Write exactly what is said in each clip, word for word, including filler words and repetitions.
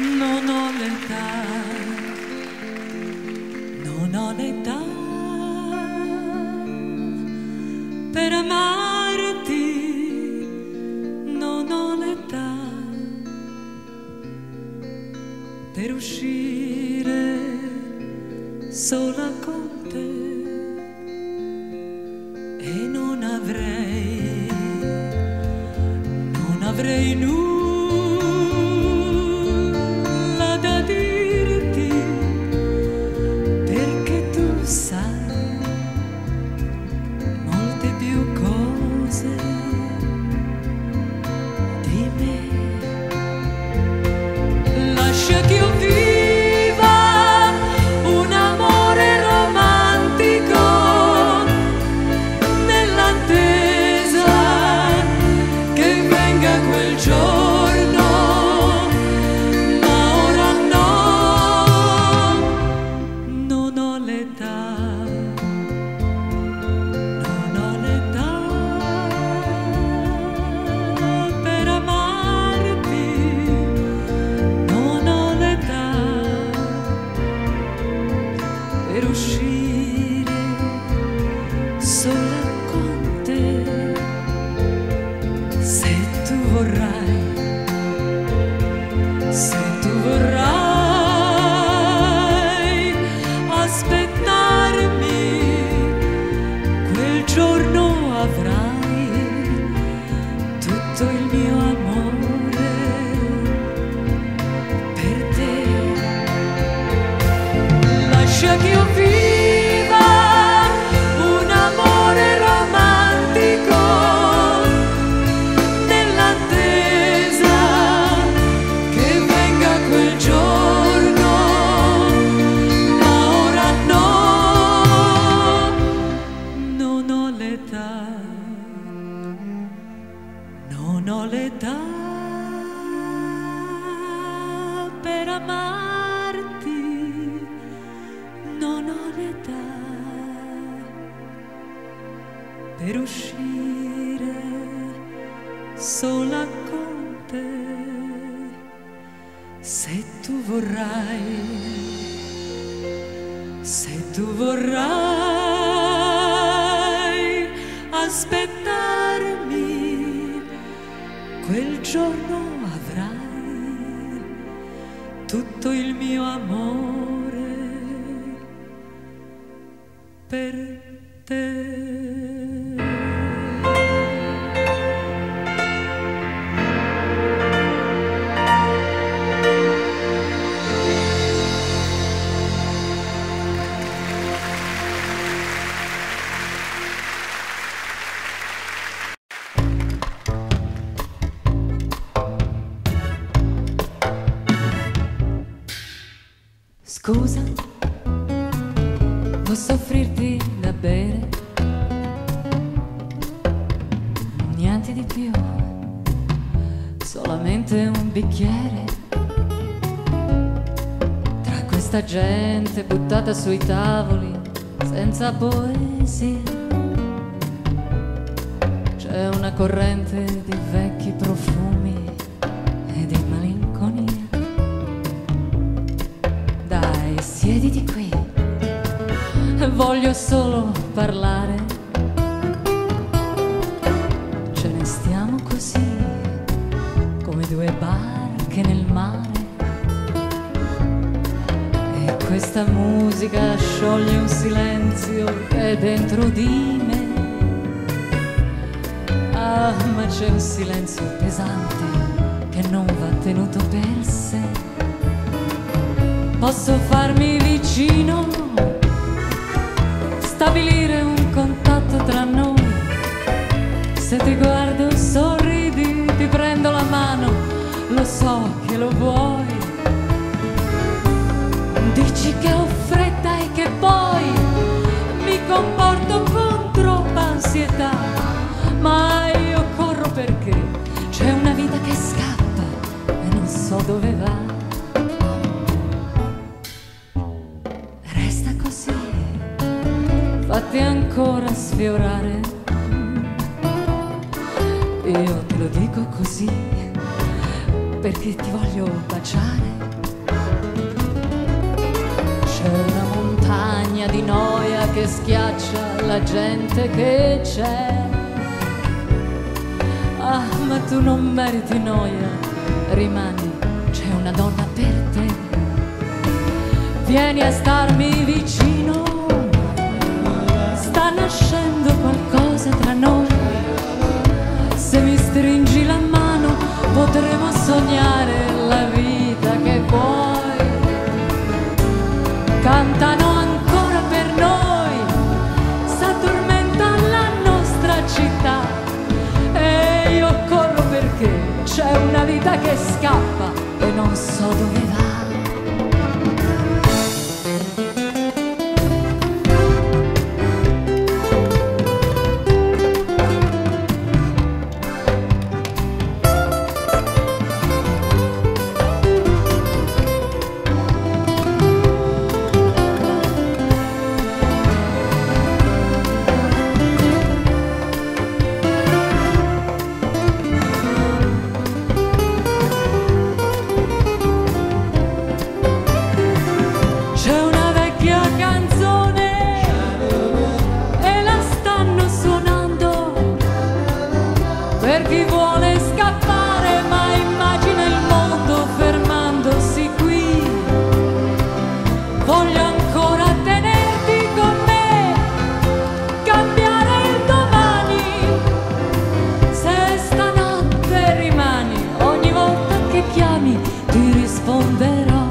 Non ho l'età, non ho l'età per amarti, non ho l'età per uscire sola con te, e non avrei, non avrei nulla da dirti, perché tu sai molte più cose di me. Lascia che io viva un amore romantico nell'attesa che venga quel giorno, ma ora no, non ho l'età, non ho l'età per amarti, non ho l'età per uscire sola con te. Se tu vorrai, se tu vorrai aspettarmi, quel giorno avrai tutto il mio amore per te. Lascia che io viva un amore romantico nell'attesa che venga quel giorno, ma ora no, non ho l'età, non ho l'età per amarti, non ho l'età per uscire sola con te. Se tu vorrai, se tu vorrai aspettarmi, quel giorno avrai tutto il mio amore per te. Scusa, posso offrirti da bere? Niente di più, solamente un bicchiere. Tra questa gente buttata sui tavoli, senza poesia, c'è una corrente di vecchi profumi e di malinconia. Dai, siediti qui, voglio solo parlare. Ce ne stiamo così, come due barche nel mare, e questa musica scioglie un silenzio che è dentro di me. Ah, ma c'è un silenzio pesante che non va tenuto per sé. Posso farmi vicino, stabilire un contatto tra noi. Se ti guardo, sorridi, ti prendo la mano, lo so che lo vuoi. Dici che ho fretta e che poi mi comporto con troppa ansietà, ma io corro perché c'è una vita che scappa e non so dove va. Resta così, fatti ancora sfiorare. Io te lo dico così, perché ti voglio baciare. C'è una montagna di noia che schiaccia la gente che c'è. Ah, ma tu non meriti noia, rimani, c'è una donna per te. Vieni a starmi vicino, sta nascendo qualcosa tra noi. Se mi stringi la mano potremo sognare la vita che vuoi. Cantano ancora per noi, s'addormenta la nostra città. E io corro perché c'è una vita che scappa e non so dove va. Per chi vuole scappare ma immagina il mondo fermandosi qui. Voglio ancora tenerti con me, cambiare il domani. Se stanotte rimani, ogni volta che chiami ti risponderò.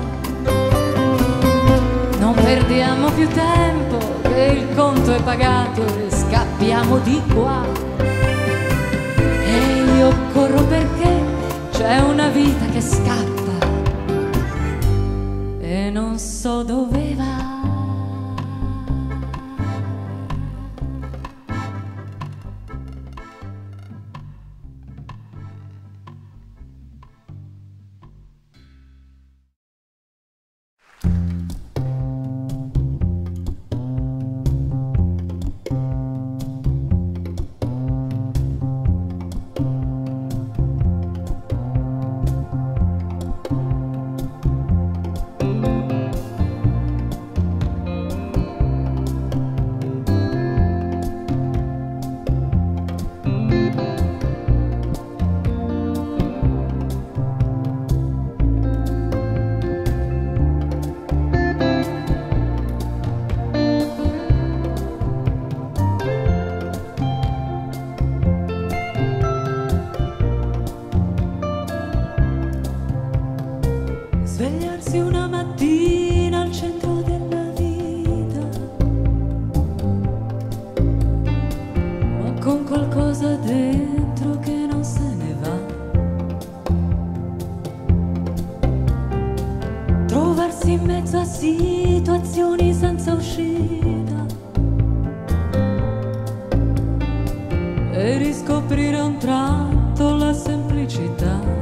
Non perdiamo più tempo, che il conto è pagato e scappiamo di qua. E io corro perché c'è una vita che scappa e non so dove va. Svegliarsi una mattina al centro della vita, ma con qualcosa dentro che non se ne va. Trovarsi in mezzo a situazioni senza uscita e riscoprire a un tratto la semplicità.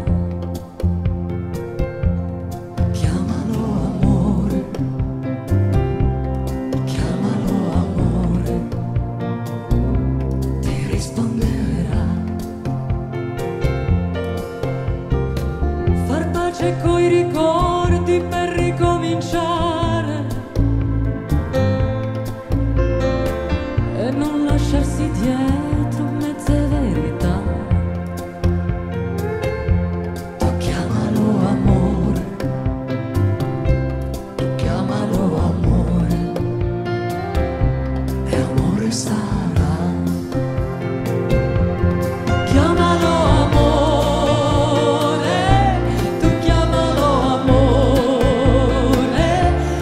C'è coi ricordi per ricominciare e non lasciarsi dietro mezze verità. Tu chiamalo amore, tu chiamalo amore, e amore sarà. Chiamalo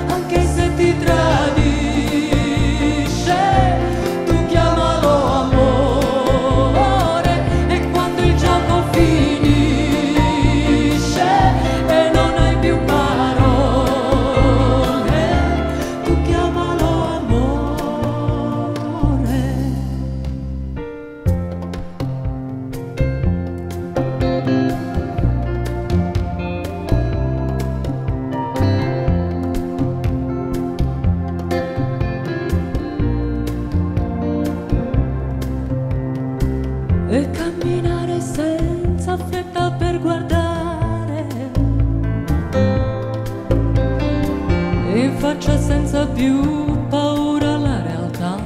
Amore. faccia senza più paura alla realtà.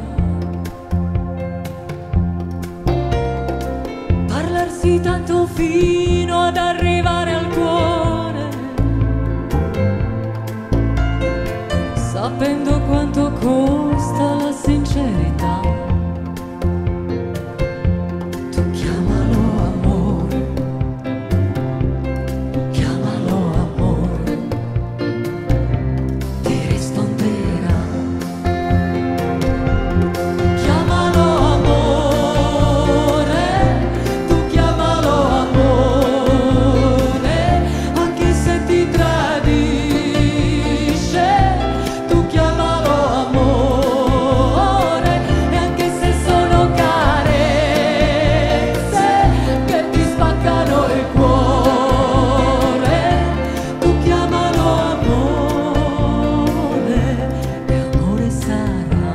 Parlarsi tanto fino ad arrivare al cuore, sapendo quanto costa la sincerità. Tu chiamalo amore, chiamalo amore, ti risponderà. Chiamalo amore, tu chiamalo amore, anche se ti tradisce. Tu chiamalo amore, e anche se sono carezze che ti spaccano il cuore. Tu chiamalo amore, e amore sarà.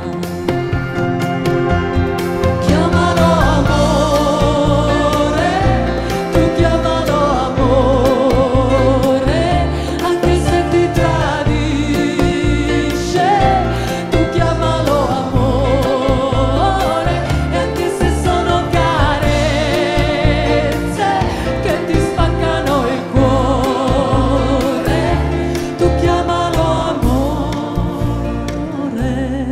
Chiamalo amore, tu chiamalo amore, anche se ti tradisce. Tu chiamalo amore, e anche se sono carezze che ti spaccano il cuore. Tu chiamalo amore.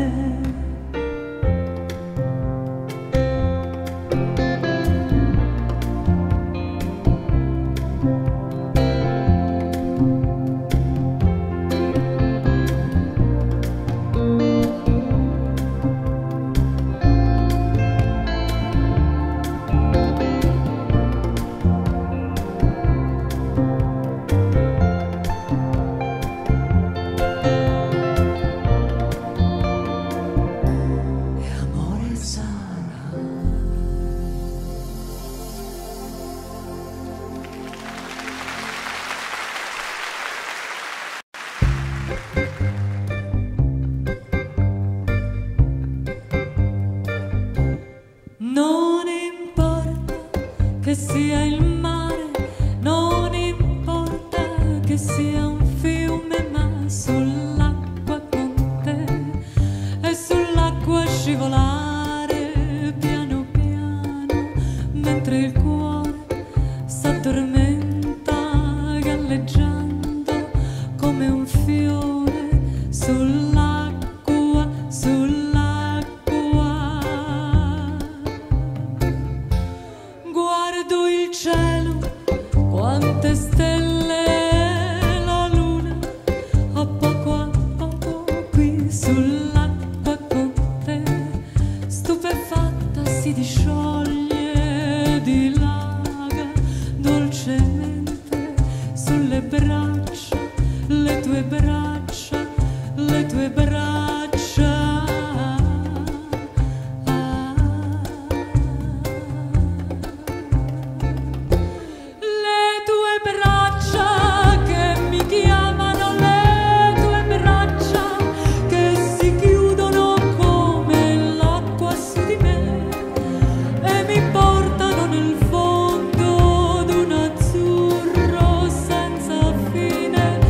E amore sarà. Non importa che sia il mare, non importa che sia un fiume, ma sull'acqua con te e sull'acqua scivolare piano piano, mentre il cuore s'addormenta galleggiando come un fiore sull'acqua, sull'acqua. Guardo il cielo, quante stelle, la luna, a poco a poco qui sull'acqua con te, stupefatta si discioglie, dilaga dolcemente sulle braccia, le tue braccia, le tue braccia. Le tue braccia che mi chiamano, le tue braccia che si chiudono come l'acqua su di me e mi portano nel fondo d'un azzurro senza fine.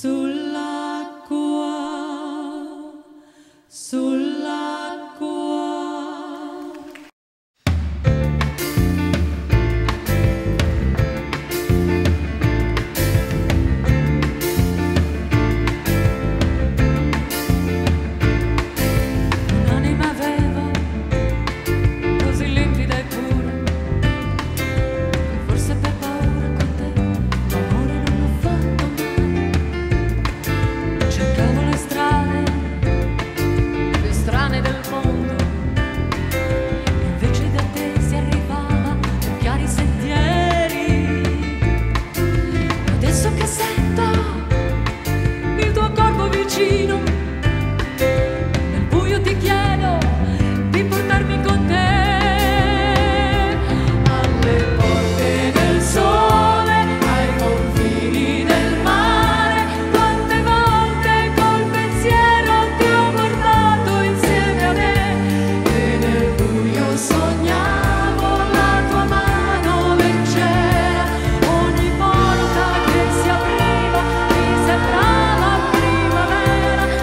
sull'acqua, sull'acqua. Un'anima avevo così limpida e pura, forse per paura con te amore non l'ho fatto mai. Cercavo le strade più strane del mondo, invece da te si arrivava per chiari sentieri. Adesso che sento il tuo corpo vicino, nel buio ti chiedo di portarmi con te. Alle porte del sole, ai confini del mare, quante volte col pensiero ti ho portato insieme a me. E nel buio sognavo la tua mano leggera, ogni porta che si apriva mi sembrava primavera.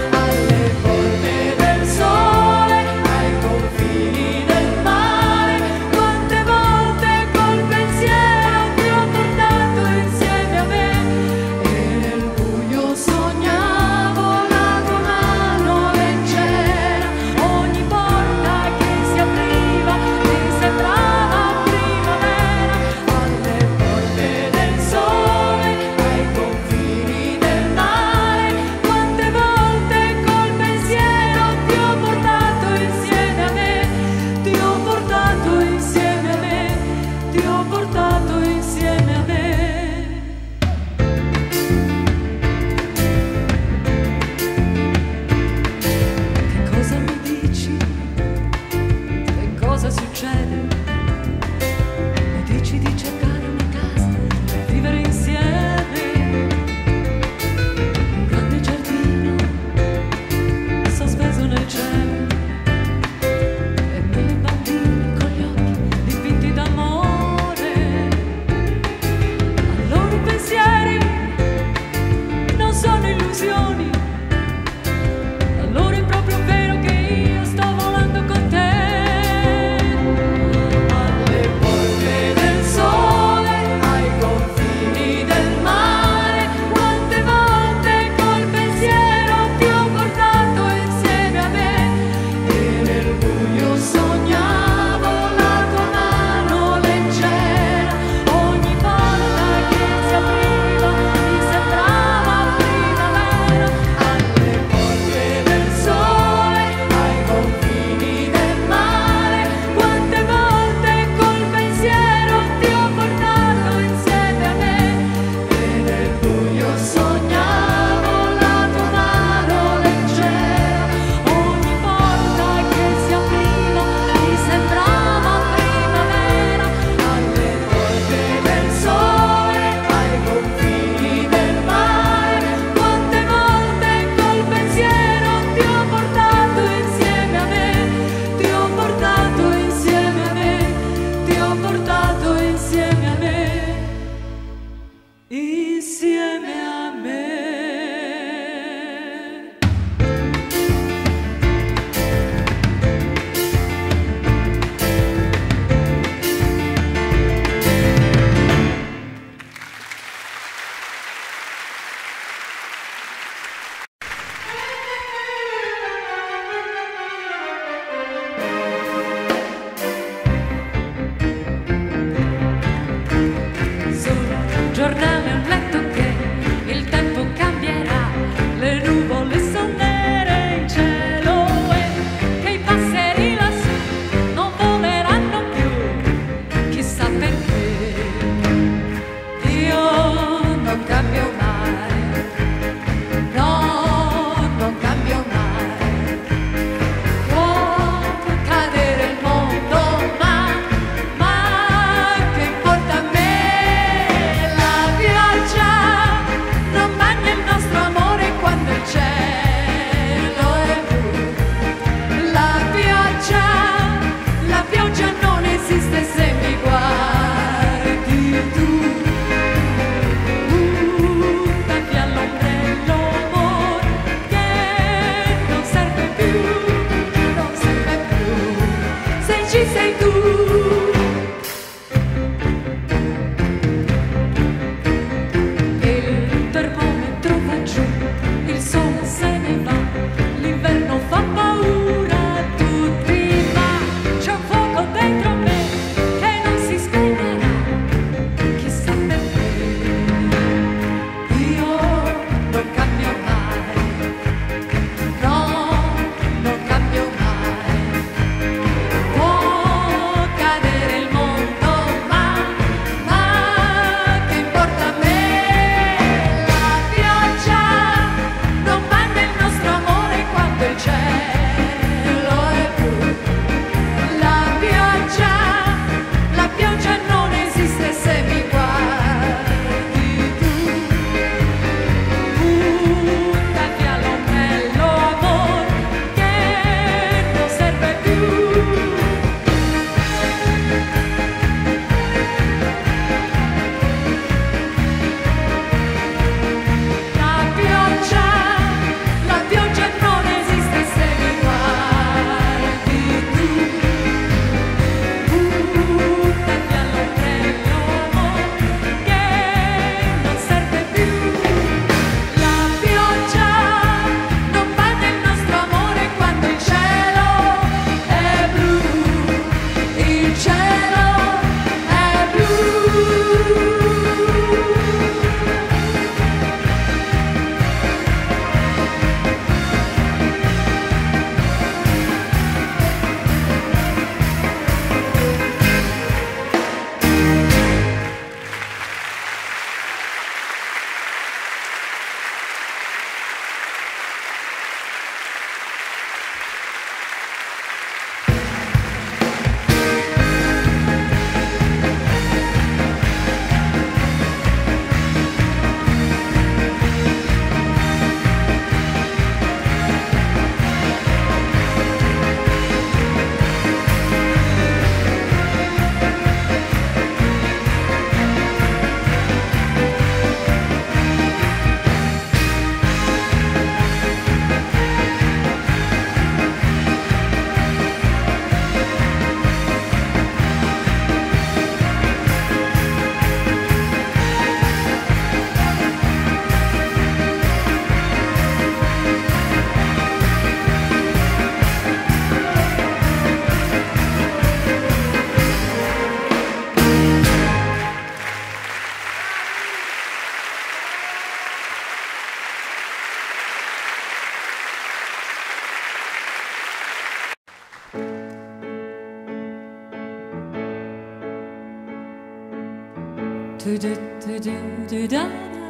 do do do do do da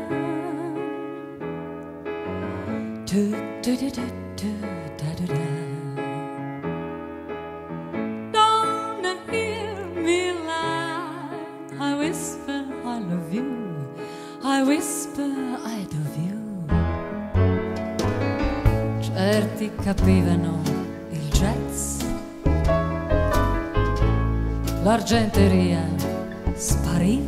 do do do do do da do da. Don't hear me lie, I whisper I love you, I whisper I love you. Certi capivano il jazz, l'argenteria spariva,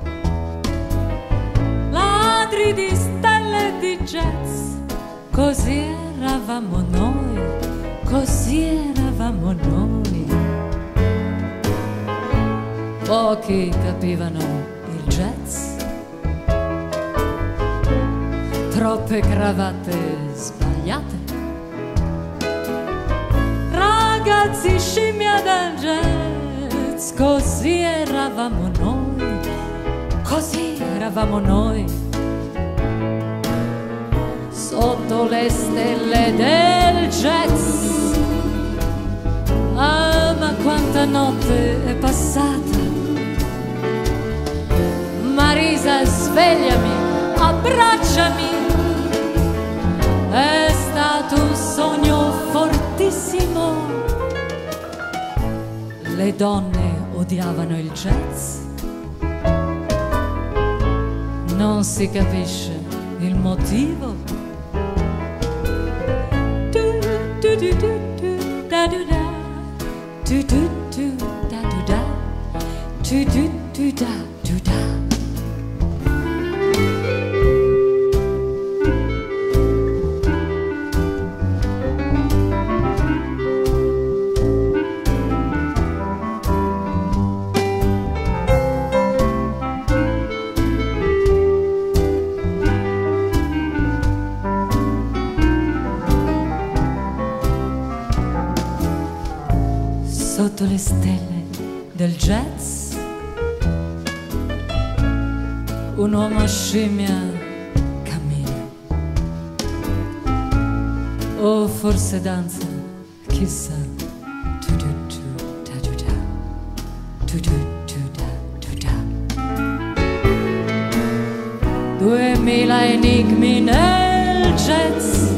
ladri di stelle di jazz, così eravamo noi, così eravamo noi. Pochi capivano il jazz, troppe cravatte sbagliate, ragazzi scimmia del jazz, così eravamo noi, così eravamo noi. Sotto le stelle del jazz, ah ma quanta notte è passata. Marisa svegliami, abbracciami, è stato un sogno fortissimo. Le donne odiavano il jazz, non si capisce il motivo. Du, du, du, du, du, da, du, da. Du, du, du, da, du, da. Du, du, du, da, du, da. Sotto le stelle del jazz, un uomo scimmia cammina, o forse danza, chissà. Tu du du da du da, tu du du da du da. Duemila enigmi nel jazz,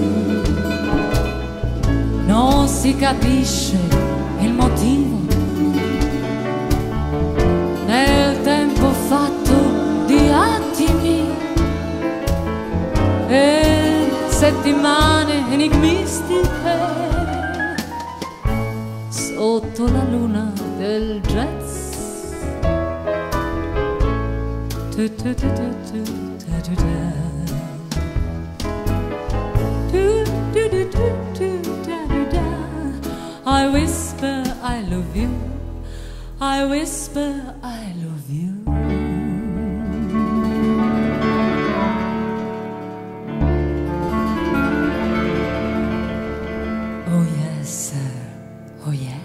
non si capisce il motivo. Nel tempo fatto di attimi e settimane enigmistiche, sotto la luna del jazz. Tu, tu, tu, tu, tu, da, tu, da. Tu, tu, tu, tu, tu, da, tu, da. I whisper I love you, I whisper I love you. Oh yes, sir, oh yeah.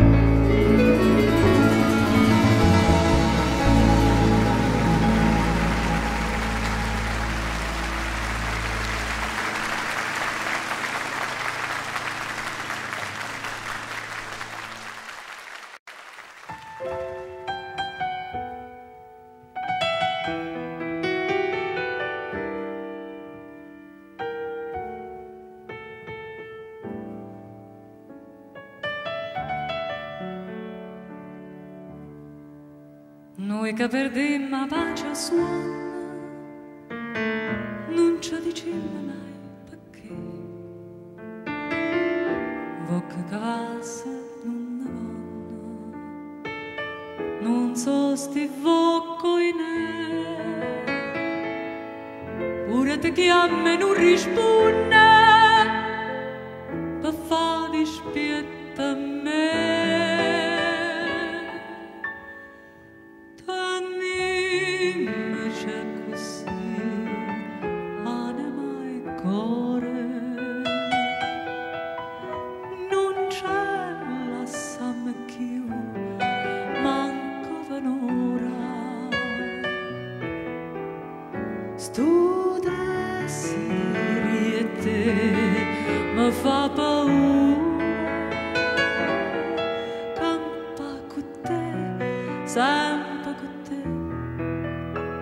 Noi che perdemmo la pace a suono, non ci dicemmo mai perché. Vocca cavassa non vanno, non so sti vocco in e, pure te chiama e non risponde, per fa dispietta a me. Mi fa paura, campa con te, sempre con te.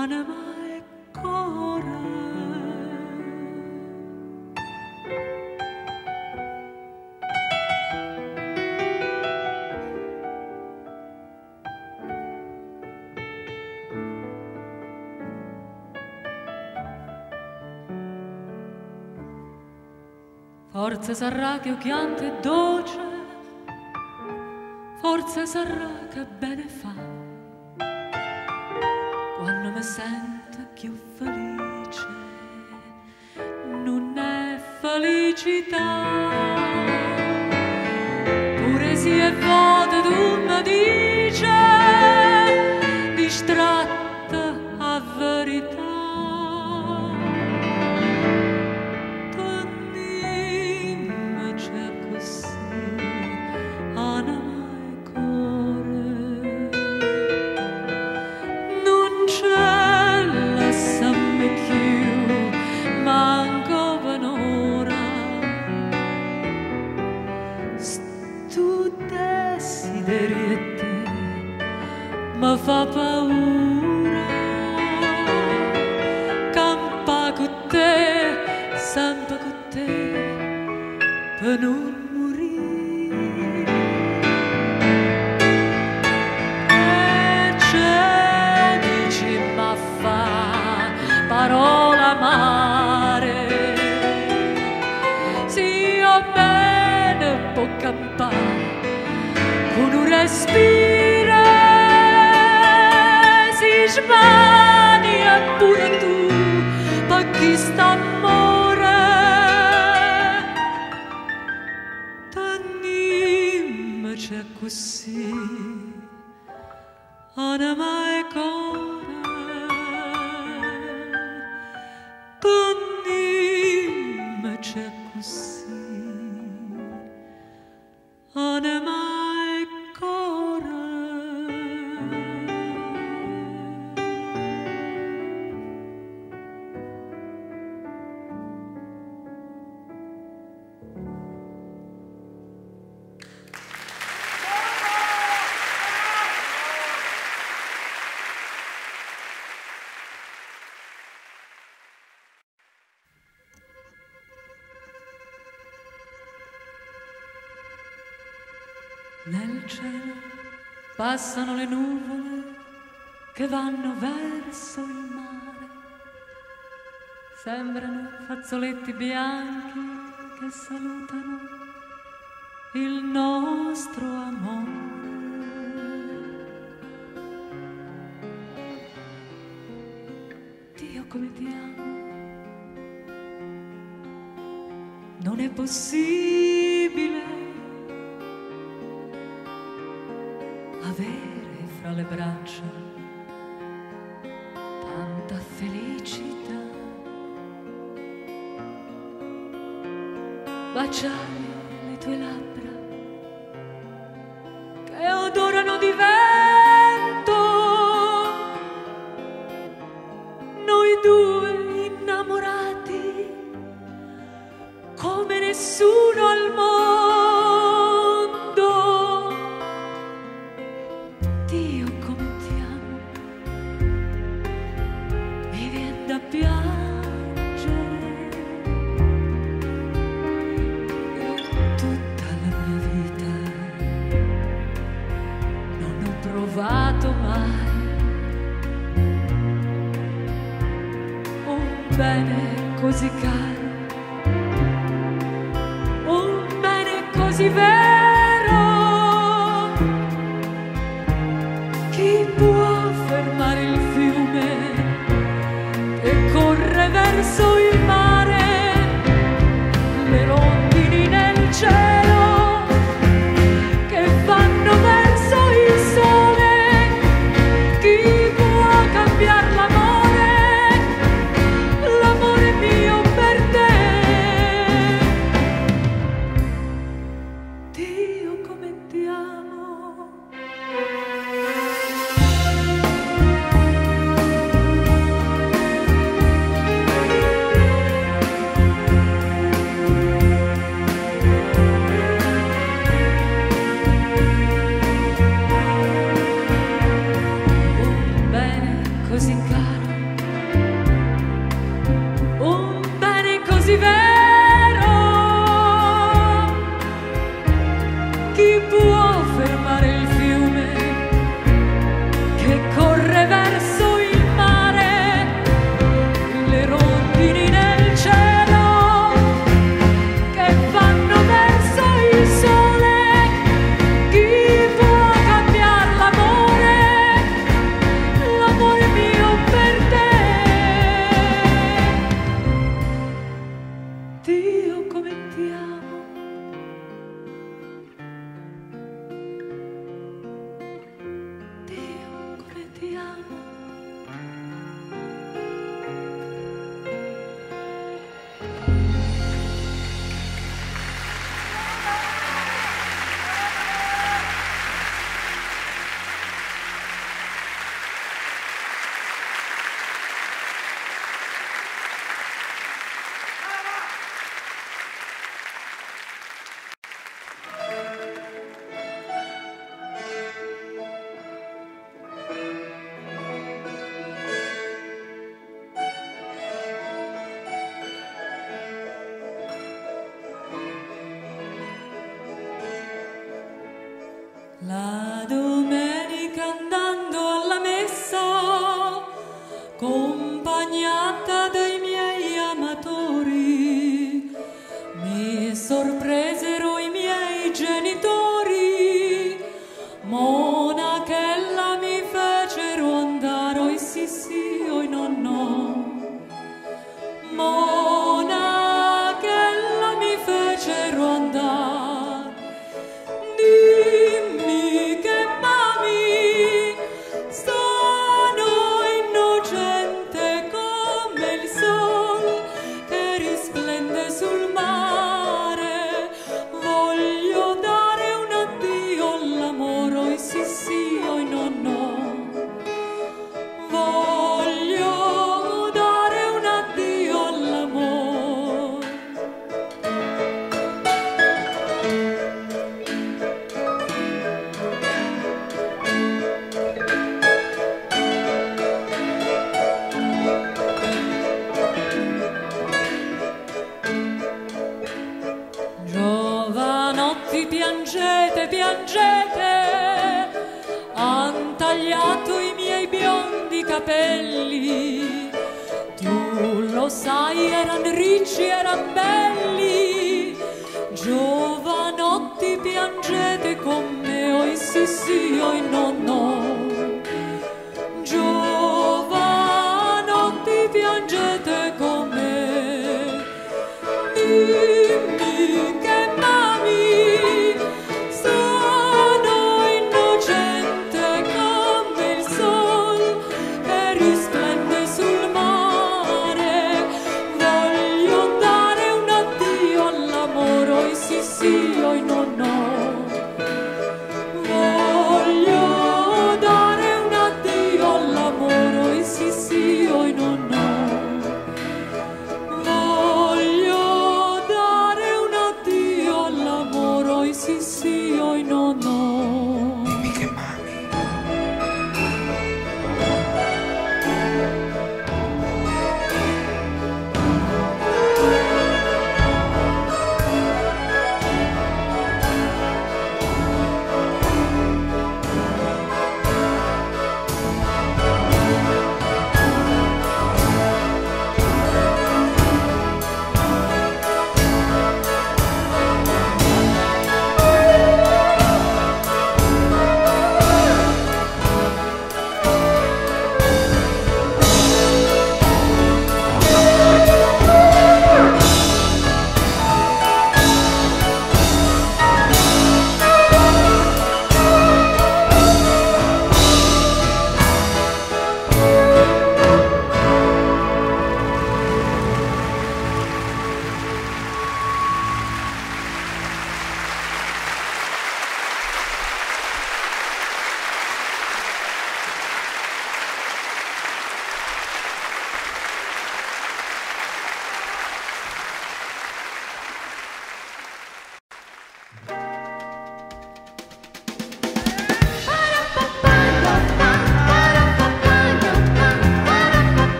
anima e cuore. Forse sarà che ho chianto e dolce, forse sarà che bene fa quando mi sento più felice. Non è felicità, pure se è vuota tu mi dice, distratta a verità. Mi fa paura, campa con te, sempre con te, per non morire. E c'è, dici, ma fa parola amare, sì, o bene può campare con un respiro. Smania pure tu, per chi sta amore, t'anima c'è così, anima e cuore, t'anima c'è così, anima e cuore. Nel cielo passano le nuvole che vanno verso il mare, sembrano fazzoletti bianchi che salutano il nostro amore. Dio come ti amo, non è possibile avere fra le braccia tanta felicità, baciare le tue labbra che odorano di vento, noi due innamorati come nessuno al mondo. Bene così caro, un bene così vero, chi può fermare il fiume che corre verso il mare, le rondini nel cielo che vanno verso il sole, chi può cambiare l'amore? Così caro, accompagnata dai miei amatori, mi sorpresero i miei genitori, monachella mi fecero andare, oi sì sì, oi no no, monachella mi fecero andare, dimmi che mami sono innocente come il sol che risplende sul mare, voglio dare un addio all'amore, oi sì sì, oi no no, voglio dare un addio all'amore. Giovanotti, piangete, piangete, han tagliato i miei biondi capelli, tu lo sai, eran ricci, eran belli. Giovanotti, piangete con me, oi sì sì, oi no no, giovanotti, piangete con me, dimmi che mami sono innocente come il sol che risplende sul mare, voglio dare un addio all'amore, oi sì sì, oi no no, voglio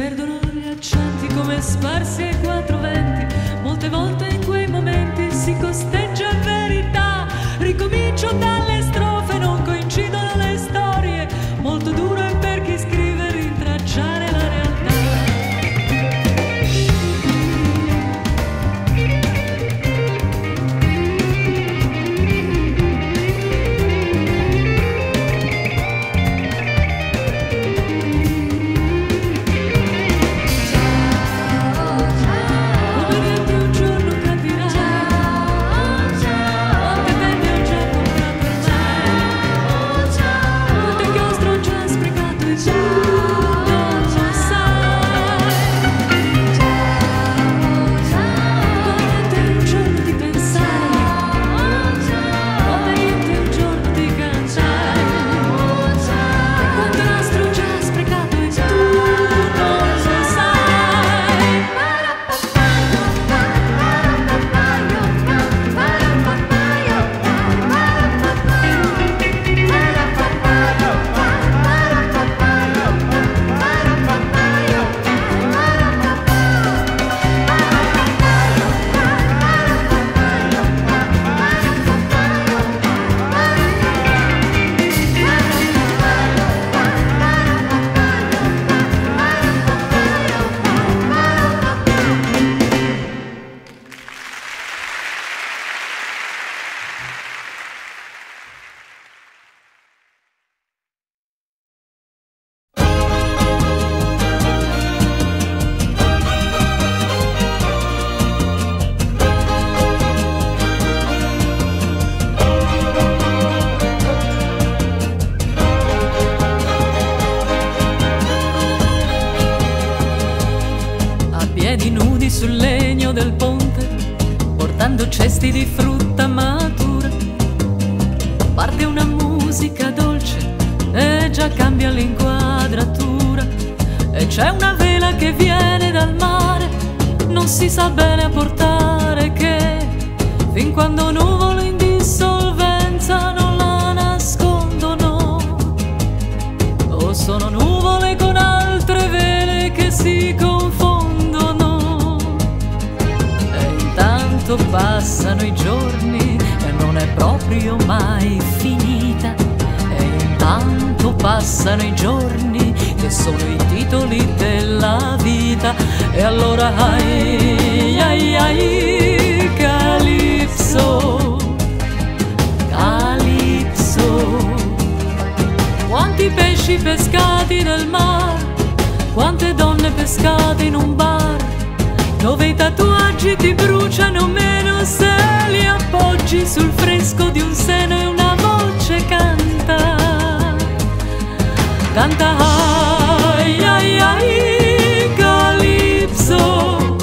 perdono gli accenti come sparsi ai quattro venti. Molte volte in quei momenti si costeggia verità. Ricomincio dalle strofe, non coincidono le storie. Molto duro è per chi scrive rintracciare la realtà. Sul legno del ponte, portando cesti di frutta matura, parte una musica dolce e già cambia l'inquadratura. E c'è una vela che viene dal mare, non si sa bene a portare che, fin quando nuvole in dissolvenza non la nascondono. O sono nuvole con altre vele che si confondono. Passano i giorni e non è proprio mai finita. E intanto passano i giorni che sono i titoli della vita. E allora ai ai ai Calipso, Calipso. Quanti pesci pescati nel mar, quante donne pescate in un bar, dove i tatuaggi ti bruciano meno se li appoggi sul fresco di un seno e una voce canta, canta ai ai ai Calipso,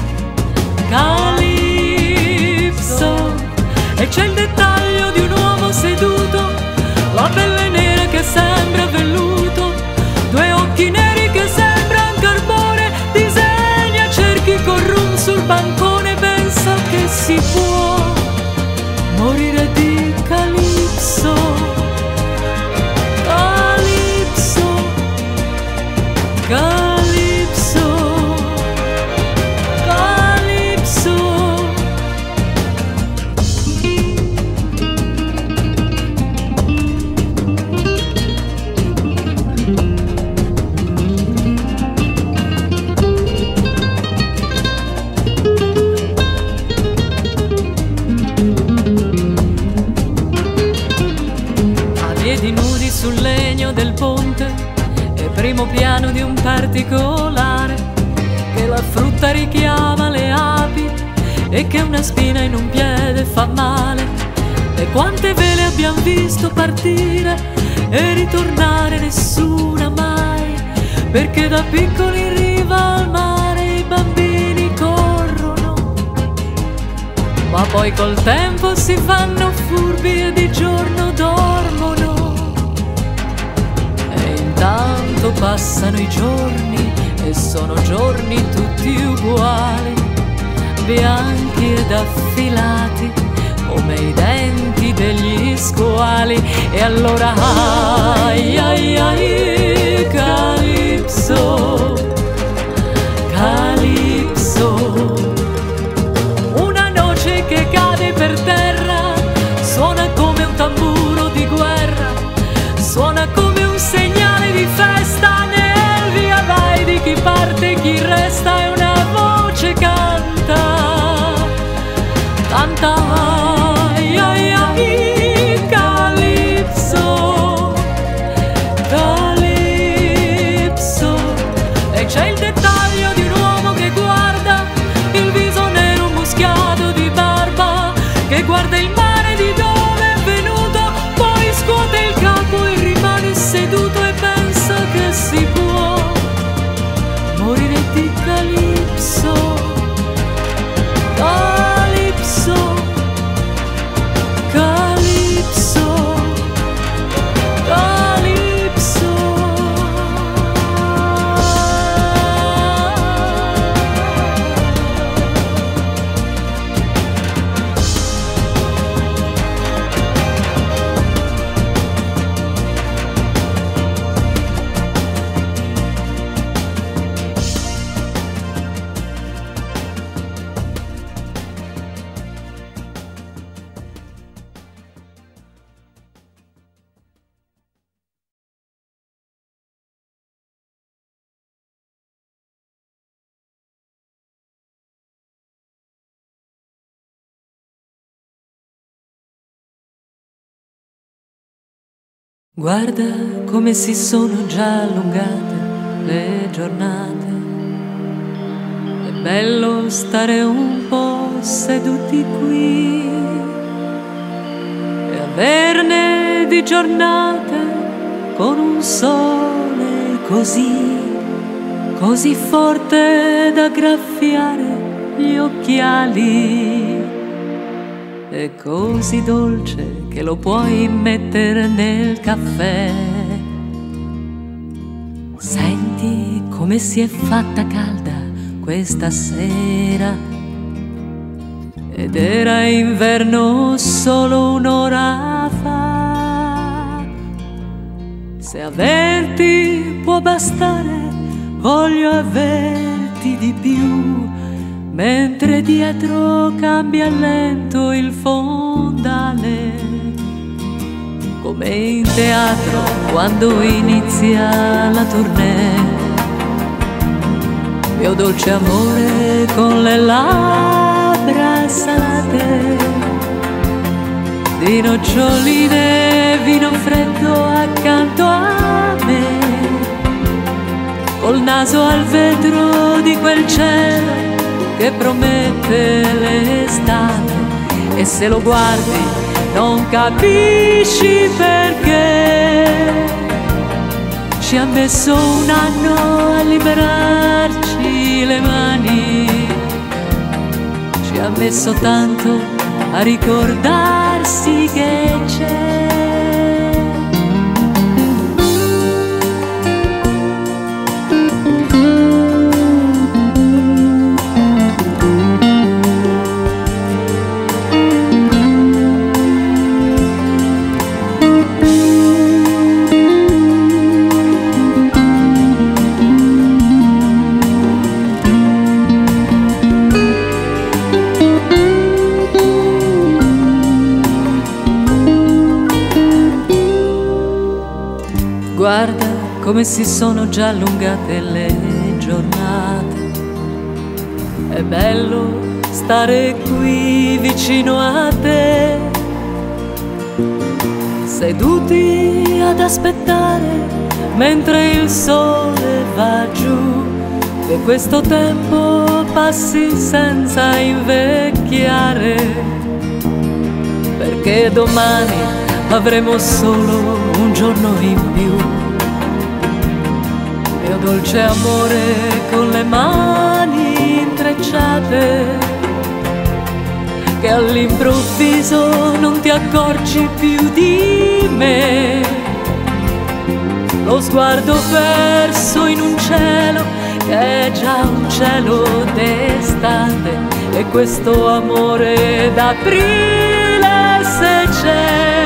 Calipso. E c'è il dettaglio di un uomo seduto, la pelle nera che sembra velluto, due occhi neri che sembrano carbone, disegna cerchi con rum sul bancone, pensa che si può morire di Calipso, Calipso, Calipso, Calipso. Piedi nudi sul legno del ponte e primo piano di un particolare, che la frutta richiama le api e che una spina in un piede fa male. E quante vele abbiamo visto partire e ritornare, nessuna mai, perché da piccoli in riva al mare i bambini corrono, ma poi col tempo si fanno furbi e di giorno dormono. Intanto passano i giorni e sono giorni tutti uguali, bianchi ed affilati come i denti degli squali. E allora ai ai ai Calipso, Guarda come si sono già allungate le giornate. È bello stare un po' seduti qui e averne di giornate con un sole così, così forte da graffiare gli occhiali. È così dolce che lo puoi mettere nel caffè. Senti come si è fatta calda questa sera, ed era inverno solo un'ora fa. Se averti può bastare, voglio averti di più, mentre dietro cambia lento il fondale, come in teatro quando inizia la tournée. Mio dolce amore con le labbra salate, di noccioline e vino freddo accanto a me, col naso al vetro di quel cielo che promette l'estate, e se lo guardi non capisci perché. Ci ha messo un anno a liberarci le mani, ci ha messo tanto a ricordarsi che c'è. Guarda come si sono già allungate le giornate. È bello stare qui vicino a te, seduti ad aspettare mentre il sole va giù, che questo tempo passi senza invecchiare, perché domani avremo solo un giorno in più. Mio dolce amore con le mani intrecciate, che all'improvviso non ti accorgi più di me. Lo sguardo perso in un cielo che è già un cielo d'estate, e questo amore d'aprile, se c'è,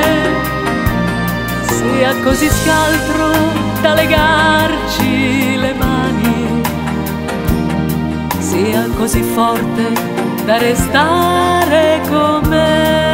sia così scaltro da legarci le mani, sia così forte da restare con me.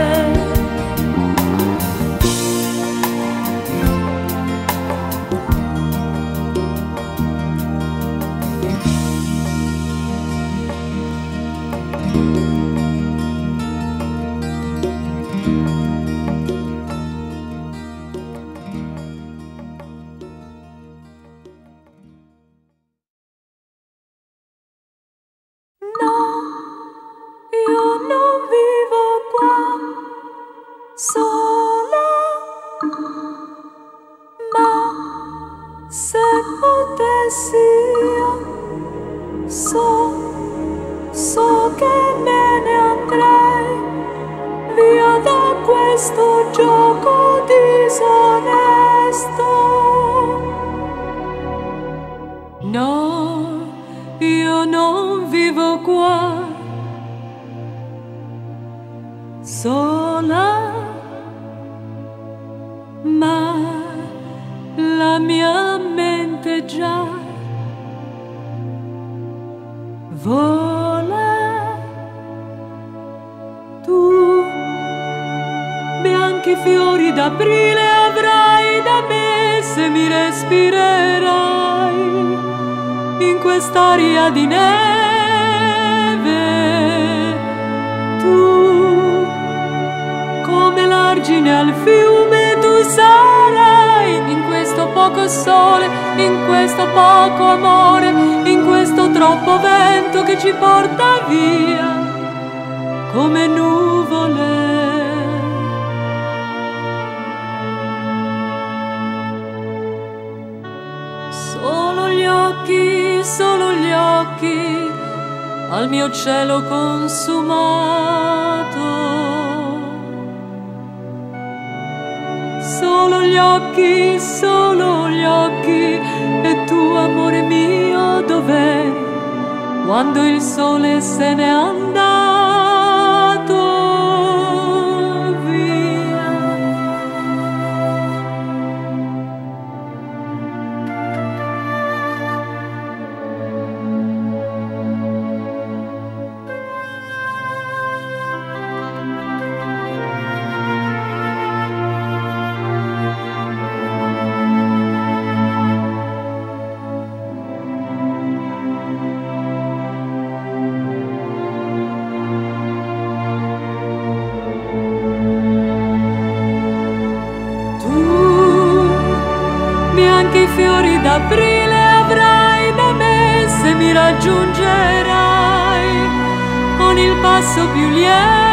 So, so che me ne andrei via da questo gioco disonesto. No, io non vivo qua sola, ma la mia mente già vola. Tu, bianchi fiori d'aprile avrai da me se mi respirerai in quest'aria di neve. Tu, come l'argine al fiume, tu sarai questo poco sole, in questo poco amore, in questo troppo vento che ci porta via come nuvole. Solo gli occhi, solo gli occhi al mio cielo consumato. Solo gli occhi, solo gli occhi, e tu, amore mio, dov'eri quando il sole se n'è andato via? Bianchi fiori d'aprile avrai da me se mi raggiungerai con il passo più lieve.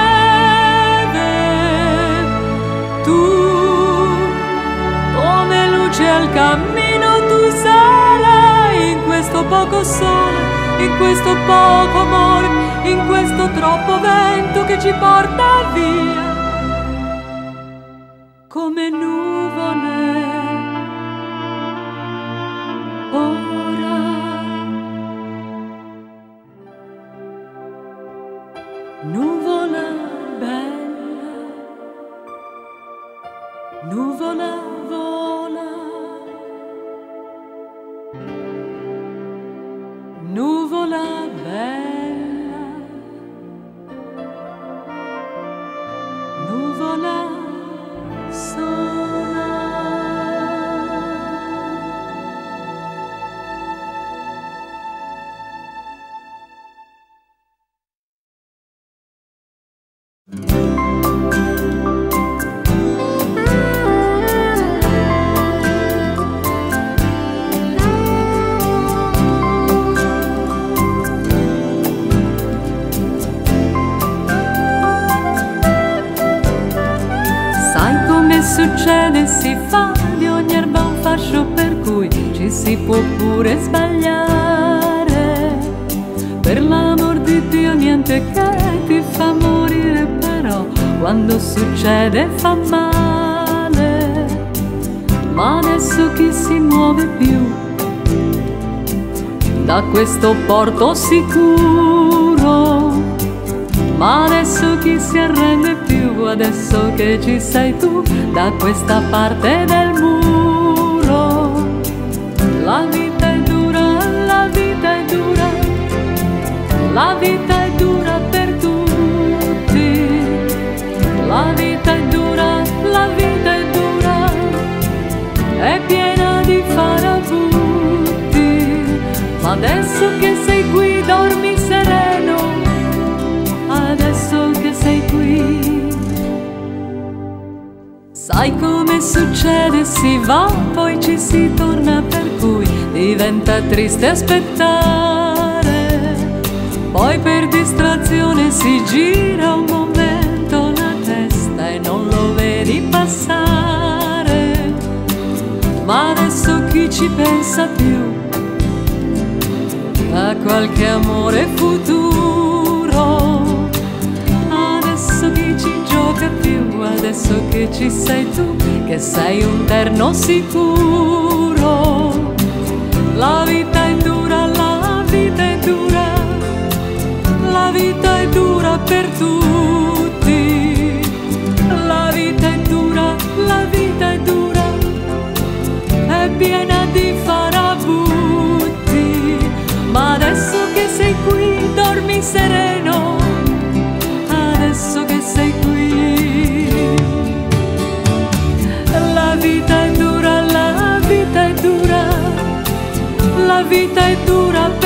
Tu, come luce al cammino, tu sarai in questo poco sole, in questo poco amore, in questo troppo vento che ci porta via come nuvole. Ora, nuvola bella, nuvola vola, nuvola bella, nuvola sola. Succede, si fa di ogni erba un fascio, per cui ci si può pure sbagliare. Per l'amor di Dio niente che ti fa morire, però quando succede fa male. Ma adesso chi si muove più da questo porto sicuro? Ma adesso chi si arrende più, adesso che ci sei tu da questa parte del muro? La vita è dura, la vita è dura, la vita è dura per tutti. La vita è dura, la vita è dura, è piena di farabutti. Ma adesso che sei qui dormi sereno, adesso che sei qui. Sai come succede, si va, poi ci si torna, per cui diventa triste aspettare. Poi per distrazione si gira un momento la testa e non lo vedi passare. Ma adesso chi ci pensa più a qualche amore futuro? Adesso chi ci gioca più, adesso che ci sei tu, che sei un terno sicuro. La vita è dura, la vita è dura, la vita è dura per tutti. La vita è dura, la vita è dura, è piena di farabutti. Ma adesso che sei qui dormi sereno, adesso che sei qui. La vita è dura, la vita è dura, la vita è dura per